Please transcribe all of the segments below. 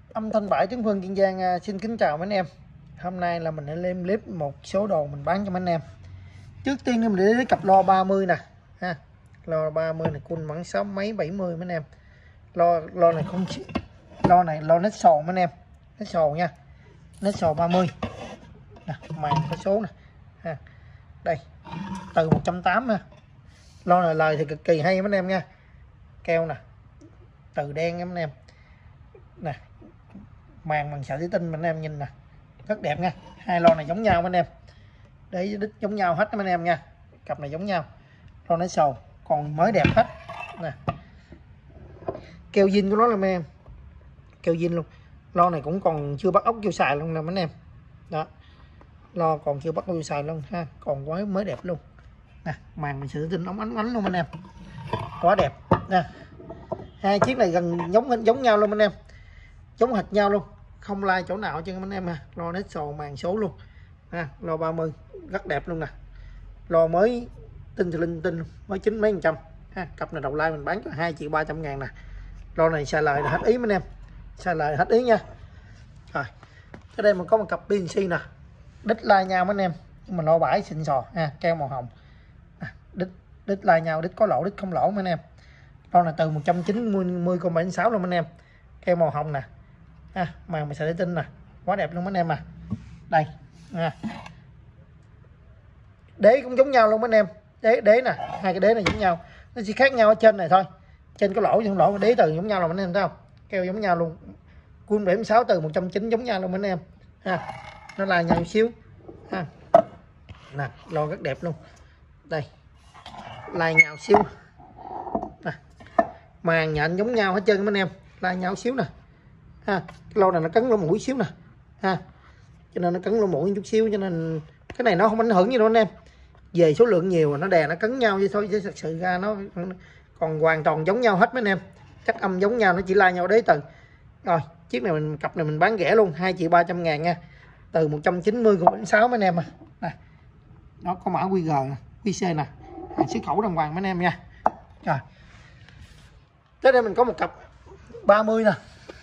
Âm thanh bãi Trấn Phương Kiên Giang xin kính chào mấy anh em. Hôm nay là mình sẽ lên clip một số đồ mình bán cho mấy anh em. Trước tiên mình để cặp lo 30 nè ha. Lo 30 này cun mẫn 6 mấy 70 mấy anh em. Lo này không, lo nét sò mấy anh em. Nét sò nha. Nét sò 30. Nè, màn có số nè. Ha. Đây. Từ 180 ha. Lo này lời thì cực kỳ hay mấy anh em nha. Keo nè. Từ đen mấy anh em. Nè, màn bằng sợi thủy tinh anh em nhìn nè, rất đẹp nha. Hai lo này giống nhau anh em, để đít giống nhau hết anh em nha. Cặp này giống nhau, lo nó sầu còn mới đẹp hết nè. Keo zin của nó là mấy em, keo zin luôn. Lo này cũng còn chưa bắt ốc vô xài luôn nè mấy em. Đó, lo còn chưa bắt ốc vô xài luôn ha, còn quá mới đẹp luôn nè. Màn bằng sợi thủy tinh ống ánh ánh luôn anh em, quá đẹp nè. Hai chiếc này gần giống nhau luôn anh em, giống hệt nhau luôn, không lai chỗ nào cho anh em ha. Lo nét sò màn số luôn ha. Lo 30 rất đẹp luôn nè, lo mới tinh mới 9 mấy % ha. Cặp này đầu lai mình bán cho 2.300.000 nè. Lo này xài lời là hết ý mấy anh em, xài lời hết ý nha. Rồi ở đây mình có một cặp PNC nè, đít lai nhau mấy anh em, nhưng mà lo bãi xịn sò ha, keo màu hồng. Đít lai nhau, đít có lỗ đít không lỗ mấy anh em. Lo là từ 190,76 luôn anh em, keo màu hồng nè ha. Màn sợi thủy tinh nè, quá đẹp luôn mấy anh em à. Đây nha, đế cũng giống nhau luôn mấy anh em. Đế nè, hai cái đế này giống nhau, nó chỉ khác nhau ở trên này thôi, trên có lỗ không lỗ, đế từ giống nhau là mấy anh em thấy không, keo giống nhau luôn. Cun 76 từ 190 giống nhau luôn mấy anh em ha. Nó là nhau xíu ha. Nè, lo rất đẹp luôn. Đây, lai nhau xíu nè, màn nhện giống nhau hết trơn mấy anh em, lai nhau xíu nè ha. Cái lô này nó cấn lỗ mũi xíu nè ha, cho nên nó cấn lỗ mũi chút xíu, cho nên cái này nó không ảnh hưởng gì đâu anh em. Về số lượng nhiều nó đè nó cấn nhau vậy thôi, chứ thật sự ra nó còn hoàn toàn giống nhau hết mấy anh em. Cách âm giống nhau, nó chỉ lai nhau đế từ. Rồi chiếc này cặp này mình bán rẻ luôn, 2.300.000 nha, từ 190,6 mấy anh em à. Nè, nó có mã QG nè, QC nè, hàng xuất khẩu đàng hoàng mấy anh em nha. Rồi tới đây mình có một cặp 30 nè,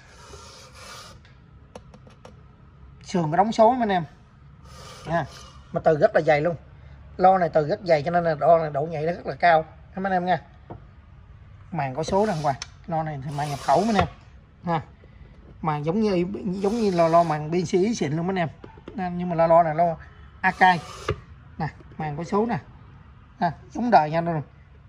sườn có đóng số mấy anh em nha, mà từ rất là dày luôn. Lo này từ rất dày cho nên là độ nhạy nó rất là cao mấy anh em nha. Màn có số đàng hoàng. Lo này thì màn nhập khẩu mấy anh em ha. Màn giống như lo màn BC xịn luôn mấy anh em, nhưng mà lo này lo Akai nè, màn có số nè ha, giống đời nha luôn,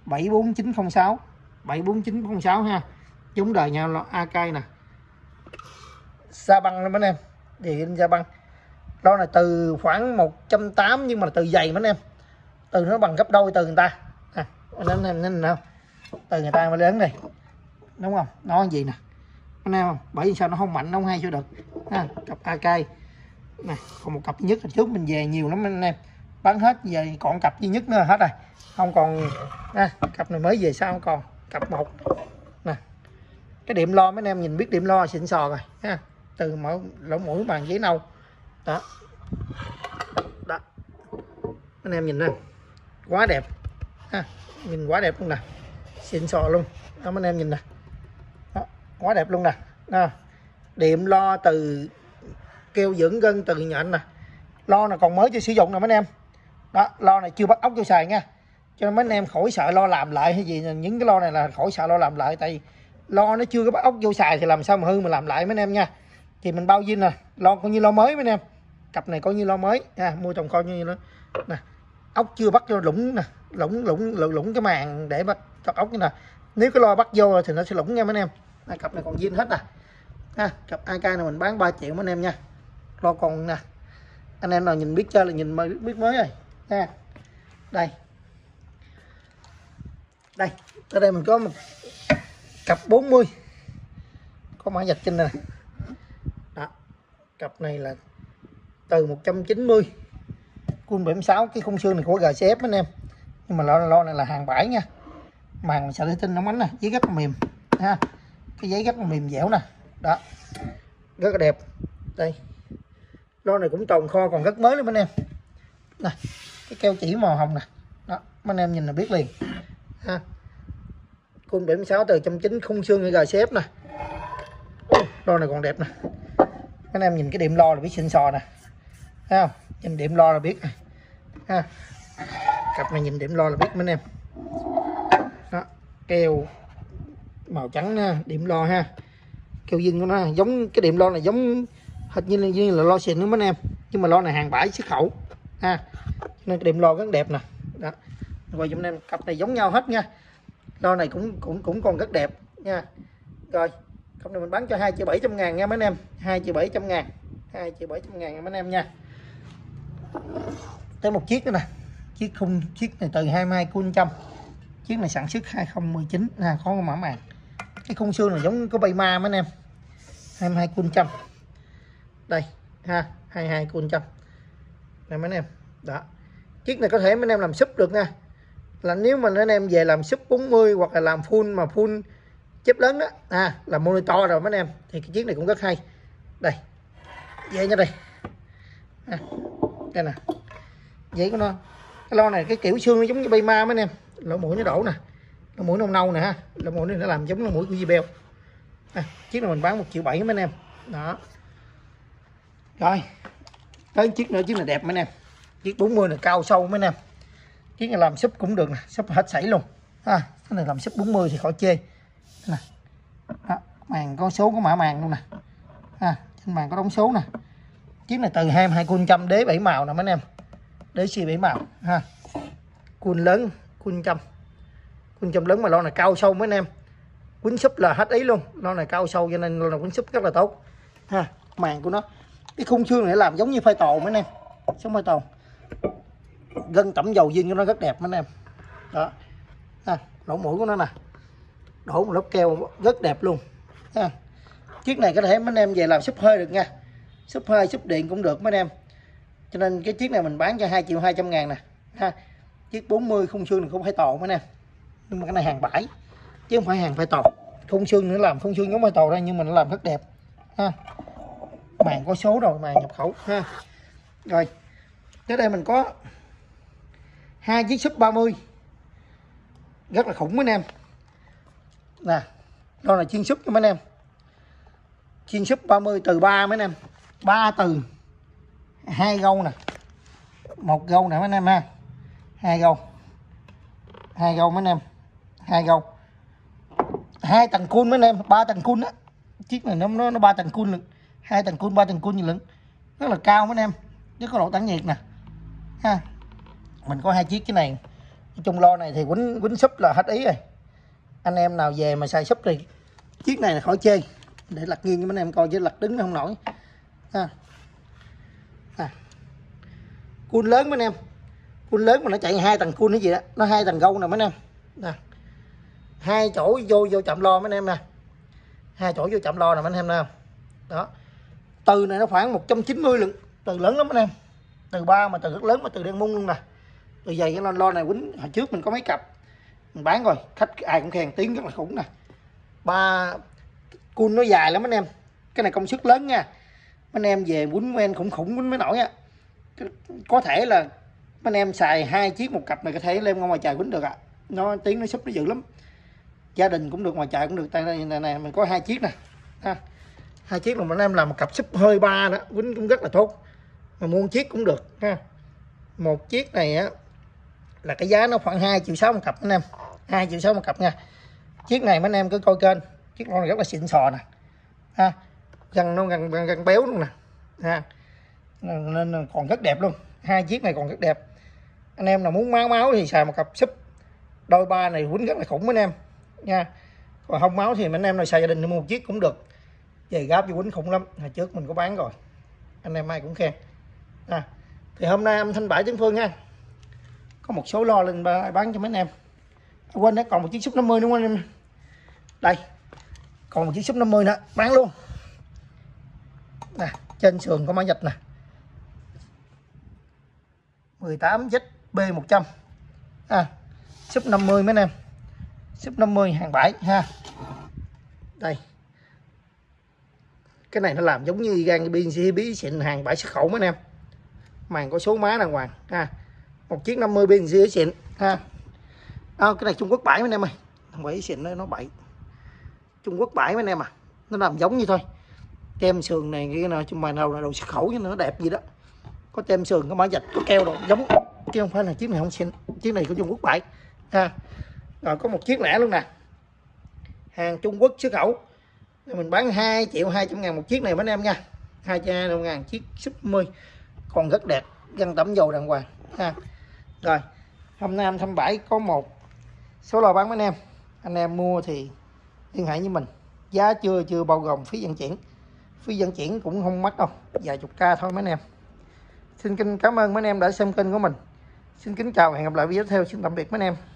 74906 ha, giống đời nha. Lo Akai nè, sa băng luôn mấy anh em, điện sa băng. Lo này từ khoảng 180 nhưng mà từ dày mấy anh em, từ nó bằng gấp đôi từ người ta à. Anh em nhìn không, từ người ta mà lớn này đúng không, nó gì nè anh em không, bởi vì sao nó không mạnh, nó không hay sao được ha. Cặp Akai này, còn một cặp duy nhất, hồi trước mình về nhiều lắm anh em, bán hết, về còn cặp duy nhất nữa hết rồi, không còn ha. Cặp này mới về sao không còn, cặp một nè. Cái điểm lo mấy anh em nhìn biết điểm lo xịn sò rồi ha, từ lỗ mũi bằng giấy nâu đó. Đó anh em nhìn nè, quá đẹp ha, nhìn quá đẹp luôn nè, xịn sò luôn đó mấy anh em nhìn nè. Đó, quá đẹp luôn nè. Đó, điểm lo từ keo dưỡng gân từ nhện nè. Lo này còn mới chưa sử dụng nè mấy anh em. Đó, lo này chưa bắt ốc vô xài nha, cho nên mấy anh em khỏi sợ lo làm lại hay gì. Những cái lo này là khỏi sợ lo làm lại, tại vì lo nó chưa có bắt ốc vô xài thì làm sao mà hư mà làm lại mấy anh em nha. Thì mình bao zin nè, lo coi như lo mới mấy anh em. Cặp này coi như lo mới ha, mua chồng coi như nó nè, ốc chưa bắt vô lũng nè, lũng cái màn để bắt ốc như nè. Nếu cái lo bắt vô thì nó sẽ lũng nha mấy anh em. Cặp này còn zin hết nè ha. Cặp Akai này mình bán 3 triệu mấy anh em nha. Lo còn nè, anh em nào nhìn biết chơi là nhìn biết mới rồi ha. Đây ở đây mình có một cặp 40 có mã vạch trên này. Đó, cặp này là từ 190, cun 76, cái khung xương này của GCF mấy anh em, nhưng mà lo này là hàng bãi nha. Màn sợi thủy tinh nóng ánh nè, giấy rất là mềm ha, cái giấy rất là mềm dẻo nè. Đó, rất là đẹp. Đây, lo này cũng tồn kho còn rất mới luôn anh em nè, cái keo chỉ màu hồng nè. Đó, mấy anh em nhìn là biết liền ha. Cun 76 từ 190, khung xương GCF nè. Lo này còn đẹp nè. Anh em nhìn cái điểm lo là biết xịn sò nè. Thấy không? Nhìn điểm lo là biết ha. Cặp này nhìn điểm lo là biết mấy anh em. Đó, keo màu trắng nha, điểm lo ha. Keo zin của nó giống cái điểm lo này giống hệt như là lo xịn nữa mấy anh em. Nhưng mà lo này hàng bãi xuất khẩu ha. Nên cái điểm lo rất đẹp nè. Đó. Rồi chúng em cặp này giống nhau hết nha. Lo này cũng còn rất đẹp nha. Rồi, cặp này mình bán cho 2.700.000 nha mấy anh em. 2.700.000. 2.700.000 mấy anh em nha. Tới một chiếc nữa nè. Chiếc này từ 22 100. Chiếc này sản xuất 2019 ha, có mã màng. Cái khung xương này giống có bay ma mấy anh em. 22 100. Đây ha, 22 100. Này mấy anh em. Đó. Chiếc này có thể mấy anh em làm súp được nha. Là nếu mà anh em về làm súp 40 hoặc là làm full chép lớn đó, là monitor rồi mấy anh em thì cái chiếc này cũng rất hay. Đây. Dễ nha đây. Đây nè. Vậy của nó. Cái lo này cái kiểu xương nó giống như bay ma mấy anh em. Lỗ mũi nó đổ nè. Lỗ mũi nâu nâu nè ha. Lỗ mũi này nó làm giống lỗ mũi của Zibel. Chiếc này mình bán 1.700.000 mấy anh em. Đó. Rồi. Tới chiếc nữa, chiếc này đẹp mấy anh em. Chiếc 40 này cao sâu mấy anh em. Chiếc này làm súp cũng được nè, súp hết sảy luôn. Cái này làm súp 40 thì khỏi chê. Nè. Đó, màn có số có mã màng luôn nè. Trên màn có đóng số nè. Chiếc này từ 22 100 đế 7 màu nè mấy anh em. Đế xì 7 màu ha. Cun lớn, cun trăm lớn mà lo này cao sâu mấy anh em. Quýnh súp là hết ý luôn. Lo này cao sâu cho nên lo này quýnh súp rất là tốt. Ha, màn của nó. Cái khung xương này làm giống như phai tồ mấy anh em. Giống phai tồ. Gân tẩm dầu zin của nó rất đẹp mấy anh em. Đó. Lỗ mũi của nó nè. Đổ một lớp keo rất đẹp luôn. Ha. Chiếc này có thể mấy anh em về làm súp hơi được nha. Súp hơi, súp điện cũng được mấy anh em. Cho nên cái chiếc này mình bán cho 2.200.000 nè. Ha. Chiếc 40 khung xương này không phải tồ mấy anh em. Nhưng mà cái này hàng bãi chứ không phải hàng phải tồ. Khung xương nữa làm khung xương giống phải tồ đây nhưng mà nó làm rất đẹp. Ha. Màn có số rồi, màn nhập khẩu ha. Rồi. Tới đây mình có 2 chiếc súp 30. Rất là khủng mấy anh em. Nè, đó là chiên súp cho mấy anh em. Chiên súp 30 từ 3 mấy anh em. 3 từ 2 gâu nè. 1 gâu nè mấy anh em ha. 2 gâu. 2 gâu mấy anh em. 2 gâu. 2 tầng cun mấy anh em, 3 tầng cun á. Chiếc này nó 3 tầng cun lực. 2 tầng cun, 3 tầng cun gì lớn. Rất là cao mấy anh em. Chứ có độ tản nhiệt nè. Ha. Mình có 2 chiếc cái này. Chung lo này thì quýnh súp là hết ý rồi. Anh em nào về mà xài súp thì chiếc này là khỏi chê. Để lật nghiêng cho mấy anh em coi chứ lật đứng nó không nổi. Ha. Cun lớn mấy anh em. Cun lớn mà nó chạy 2 tầng cun cái gì đó. Nó 2 tầng gâu nè mấy anh em. Nè. 2 chỗ vô chạm lo mấy anh em nè. 2 chỗ vô chạm lo nè mấy anh em nè. Đó. Từ này nó khoảng 190 lượng. Từ lớn lắm mấy anh em. Từ 3 mà từ rất lớn mà từ đen mung luôn nè. Từ dày cái lo này quýnh hồi trước mình có mấy cặp mình bán rồi, khách ai cũng khen tiếng rất là khủng nè. 3 cun nó dài lắm anh em. Cái này công suất lớn nha. Mấy anh em về quýnh men khủng quýnh mới nổi á. Có thể là mấy anh em xài 2 chiếc một cặp này có thể lên ngoài trời quýnh được ạ. Nó tiếng nó súp nó dữ lắm. Gia đình cũng được, ngoài trời cũng được. Đây này mình có 2 chiếc nè. Ha. 2 chiếc mà mấy anh em làm một cặp súp hơi 3 đó, quýnh cũng rất là tốt. Mà mua 1 chiếc cũng được ha. Một chiếc này á là cái giá nó khoảng 2.600.000 một cặp anh em. 2.600.000 một cặp nha. Chiếc này mấy anh em cứ coi kênh. Chiếc con này rất là xịn sò nè. Ha. Răng nó răng béo luôn nè. Ha. Nên còn rất đẹp luôn. 2 chiếc này còn rất đẹp. Anh em nào muốn máu thì xài một cặp súp đôi 3 này quýnh rất là khủng mấy anh em nha. Còn không máu thì mấy anh em nào xài gia đình thì mua 1 chiếc cũng được. Về gáp vô quýnh khủng lắm. Hồi trước mình có bán rồi. Anh em ai cũng khen. Thì hôm nay âm thanh bãi Tấn Phương nha. Có một số lo lên bán cho mấy anh em. Quên đấy, còn một chiếc súp 50 đúng không anh em? Đây. Còn một chiếc súp 50 nữa, bán luôn. Nè, trên sườn có mã vạch nè. 18ZB100. Súp 50 mấy anh em. Súp 50 hàng bãi ha. Đây. Cái này nó làm giống như gan bí xịn hàng bãi xuất khẩu mấy anh em. Màn có số má đàng hoàng ha. Một chiếc 50 BNC xịn ha. Cái này Trung Quốc bãi mấy anh em ơi. Thằng bãi xịn nó bậy. Trung Quốc bãi mấy anh em à. Nó làm giống như thôi. tem sườn này cái nào trong mày nào là đồ xuất khẩu cho nó đẹp gì đó, có tem sườn, có mã vạch, có keo đồ giống, chứ không phải là chiếc này không xịn, chiếc này của Trung Quốc bãi ha. Rồi có một chiếc lẻ luôn nè, hàng Trung Quốc xuất khẩu, mình bán 2.200.000 một chiếc này mấy anh em nha, 200.000 chiếc súp 10, còn rất đẹp, găng tẩm dầu đàng hoàng ha. Rồi hôm nay anh Thanh Bãi có một số lô bán mấy anh em mua thì liên hệ với mình, giá chưa bao gồm phí vận chuyển cũng không mắc đâu, vài chục k thôi mấy anh em. Xin kính cảm ơn mấy anh em đã xem kênh của mình, xin kính chào, hẹn gặp lại video tiếp theo, xin tạm biệt mấy anh em.